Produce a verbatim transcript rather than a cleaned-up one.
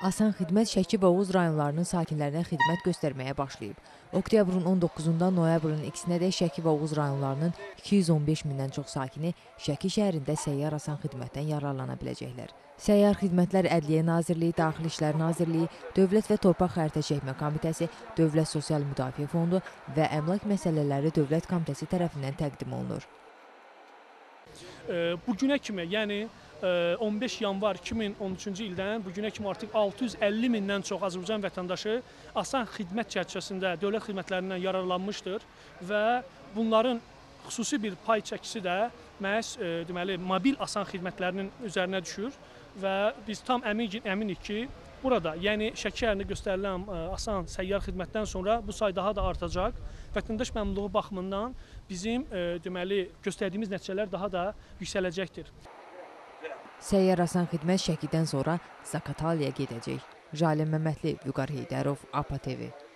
Asan Xidmət Şəki və Oğuz rayonlarının sakinlərinə xidmət göstərməyə başlayıb. Oktyabrın on doqquzundan noyabrın ikisinədək Şəki və Oğuz rayonlarının iki yüz on beş mindən çox sakini Şəki şəhərində səyyar Asan Xidmətdən yararlana biləcəklər. Səyyar xidmətlər Ədliyyə Nazirliyi, Daxili İşlər Nazirliyi, Dövlət və Torpaq Xəritə Çəkmə Komitəsi, Dövlət Sosial Müdafiə Fondu və Əmlak Məsələləri Dövlət Komitəsi tərəfindən təqdim olunur. Bugünə kimi, yəni on beş yanvar iki min on üçüncü ildən bugünə kimi artıq altı yüz əlli mindən çox Azərbaycan vətəndaşı Asan Xidmət çərçivəsində dövlət xidmətlərindən yararlanmışdır və bunların xüsusi bir pay çəkisi də məhz deməli mobil Asan xidmətlərinin üzərinə düşür və biz tam əmin, əminik ki, burada, yəni Şəki şəhərində göstərilən Asan səyyar xidmətdən sonra bu say daha da artacaq. Vətəndaş məmnunluğu baxımından bizim deməli göstərdiyimiz nəticələr daha da yüksələcəkdir. Səyyar Asan Xidmət Şəkidən sonra Zaqatalaya gedəcək. Jalə Məmmədli, Vüqar Heydərov, APA T V.